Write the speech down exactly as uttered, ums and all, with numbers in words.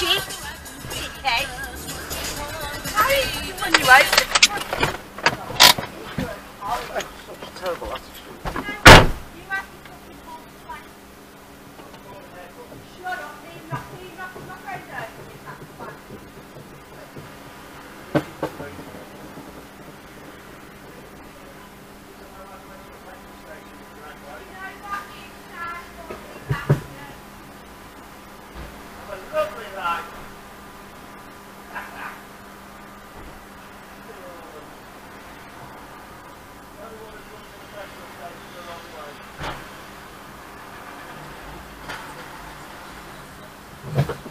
cheek. Okay. How are you doing, you right? Such a terrible attitude. Shut up, leave not, leave not, leave not right there. Thank you.